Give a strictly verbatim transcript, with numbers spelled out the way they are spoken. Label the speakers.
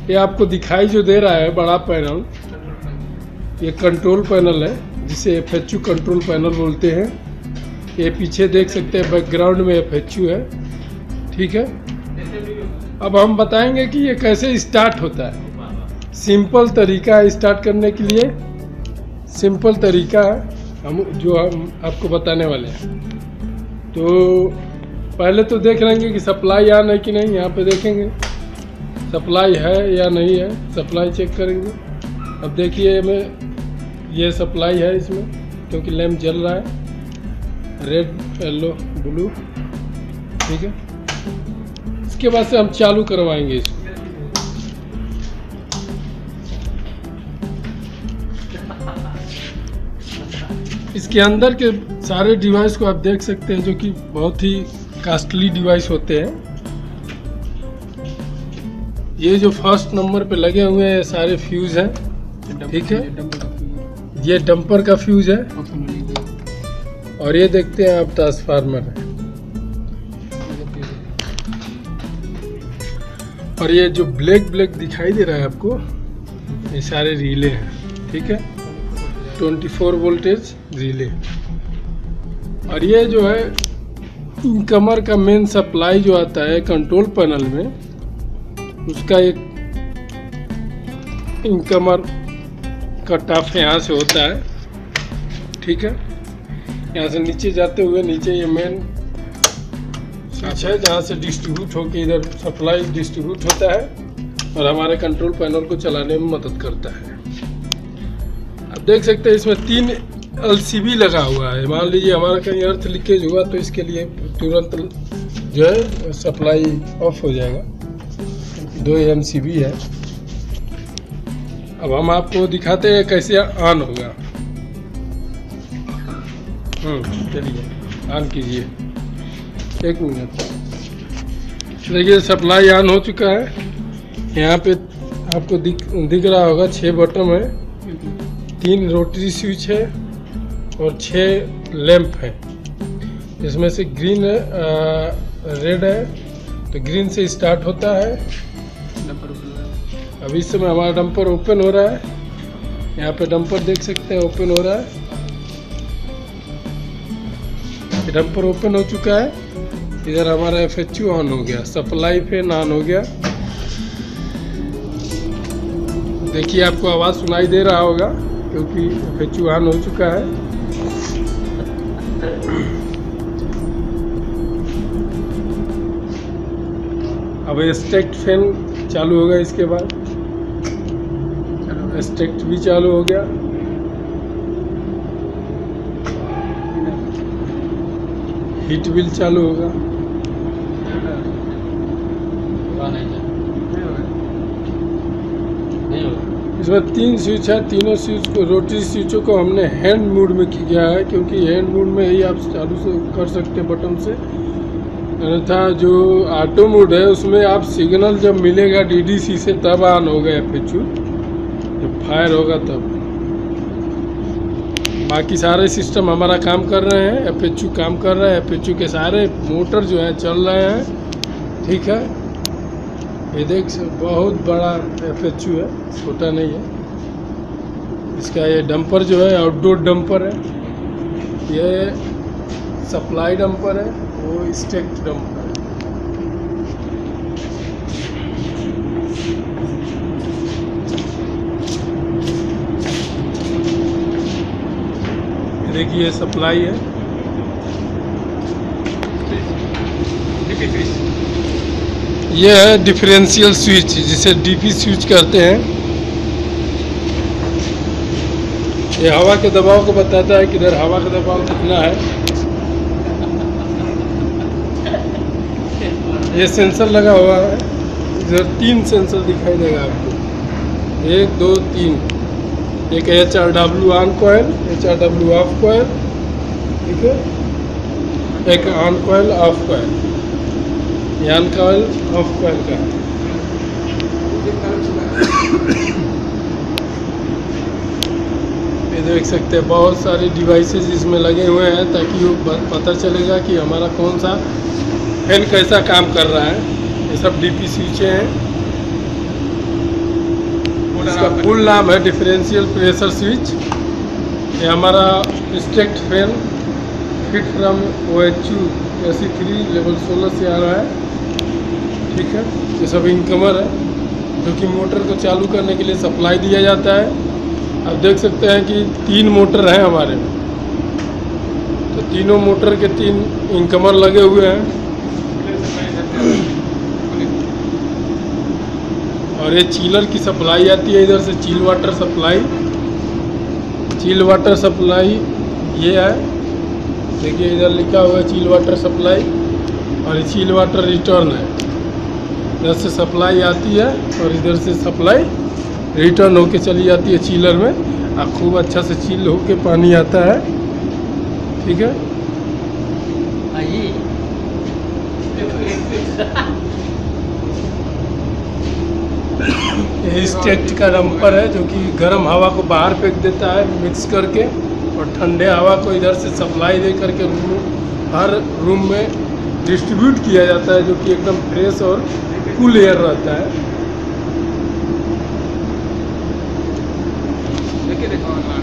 Speaker 1: ये आपको दिखाई जो दे रहा है बड़ा पैनल, ये कंट्रोल पैनल है जिसे F H U control panel बोलते हैं। ये पीछे देख सकते हैं बैकग्राउंड में एफ एच यू है, ठीक है। अब हम बताएंगे कि ये कैसे स्टार्ट होता है। सिंपल तरीका है स्टार्ट करने के लिए, सिंपल तरीका है हम जो हम आपको बताने वाले हैं। तो पहले तो देख लेंगे कि सप्लाई ऑन है कि नहीं। यहाँ पे देखेंगे सप्लाई है या नहीं है, सप्लाई चेक करेंगे। अब देखिए मैं ये सप्लाई है इसमें, क्योंकि लैंप जल रहा है, रेड येलो ब्लू, ठीक है। इसके बाद से हम चालू करवाएंगे इसको। इसके अंदर के सारे डिवाइस को आप देख सकते हैं, जो कि बहुत ही कॉस्टली डिवाइस होते हैं। ये जो फर्स्ट नंबर पे लगे हुए हैं सारे फ्यूज हैं, ठीक है। ये डंपर का फ्यूज है, और ये देखते हैं आप ट्रांसफार्मर है, और ये जो ब्लैक ब्लैक दिखाई दे रहा है आपको, ये सारे रिले हैं, ठीक है। चौबीस वोल्टेज रिले। और ये जो है इनकमर का मेन सप्लाई जो आता है कंट्रोल पैनल में, उसका एक इनकमर कट ऑफ यहाँ से होता है, ठीक है। यहाँ से नीचे जाते हुए नीचे ये मेन स्विच है, जहाँ से डिस्ट्रीब्यूट होकर इधर सप्लाई डिस्ट्रीब्यूट होता है और हमारे कंट्रोल पैनल को चलाने में मदद करता है। आप देख सकते हैं इसमें तीन एल सी बी लगा हुआ है। मान लीजिए हमारा कहीं अर्थ लीकेज हुआ तो इसके लिए तुरंत जो है सप्लाई ऑफ हो जाएगा। दो एम सी बी है। अब हम आपको दिखाते हैं कैसे ऑन होगा। हम्म चलिए ऑन कीजिए, एक मिनट। देखिए सप्लाई ऑन हो चुका है। यहाँ पे आपको दिख दिख रहा होगा छः बटन है, तीन रोटरी स्विच है और छः लैंप है। इसमें से ग्रीन है, रेड है, तो ग्रीन से स्टार्ट होता है। अभी इस समय हमारा डंपर ओपन हो रहा है। यहाँ पे डंपर देख सकते हैं ओपन हो रहा है। डंपर ओपन हो चुका है। इधर हमारा एफ एच यू ऑन हो गया, सप्लाई फैन ऑन हो गया। देखिए आपको आवाज़ सुनाई दे रहा होगा, क्योंकि एफ एच यू ऑन हो चुका है। अब स्टेक्ट फैन चालू होगा, इसके बाद स्टेक्ट भी चालू हो गया। हीट बिल चालू होगा। इसमें तीन स्विच है, तीनों स्विच को रोटरी स्विचों को हमने हैंड मोड में किया है, क्योंकि हैंड मोड में ही आप चालू से कर सकते हैं बटन से। अन्यथा जो ऑटो मोड है उसमें आप सिग्नल जब मिलेगा डी डी सी से तब ऑन होगा एफ एच यू, जब फायर होगा तब। बाकी सारे सिस्टम हमारा काम कर रहे हैं, एफ एच यू काम कर रहा है। एफ एच यू के सारे मोटर जो है चल रहे हैं, ठीक है। ये देख बहुत बड़ा एफ एच यू है, छोटा नहीं है। इसका ये डंपर जो है आउटडोर डंपर है, ये सप्लाई डंपर है, वो स्टेक्ट डंपर है। देखिए सप्लाई है, ये है डिफरेंशियल स्विच, जिसे डी पी स्विच कहते हैं। ये हवा के दबाव को बताता है कि इधर हवा का दबाव कितना है। ये सेंसर लगा हुआ है, इधर तीन सेंसर दिखाई देगा आपको, एक दो तीन। एक H R W on coil, H R W off coil, ठीक है। एक ऑन कॉइल ऑफ कॉइल, ये ऑन कॉइल ऑफ कॉइल का है। ये देख सकते हैं बहुत सारे डिवाइसेस इसमें लगे हुए हैं, ताकि वो पता चलेगा कि हमारा कौन सा फैन कैसा काम कर रहा है। ये सब डी पी स्विचें हैं। फुल नाम है डिफरेंशियल प्रेशर स्विच। ये हमारा stacked fan fit from O H U AC three level सोलह से आ रहा है। ठीक है, ये सब इनकमर है जो कि मोटर को चालू करने के लिए सप्लाई दिया जाता है। आप देख सकते हैं कि तीन मोटर हैं हमारे में, तो तीनों मोटर के तीन इनकमर लगे हुए हैं। और ये चीलर की सप्लाई आती है इधर से, chill water supply. Chill water supply ये है, देखिए इधर लिखा हुआ है चील वाटर सप्लाई, और ये चील वाटर रिटर्न है। इधर से सप्लाई आती है और इधर से सप्लाई रिटर्न होके चली जाती है चीलर में, और खूब अच्छा से चील होके पानी आता है। ठीक है, ये स्टेक्ट का डंपर है जो कि गर्म हवा को बाहर फेंक देता है मिक्स करके, और ठंडे हवा को इधर से सप्लाई दे करके रूम हर रूम में डिस्ट्रीब्यूट किया जाता है, जो कि एकदम फ्रेश और कूल एयर रहता है। देखिए देखो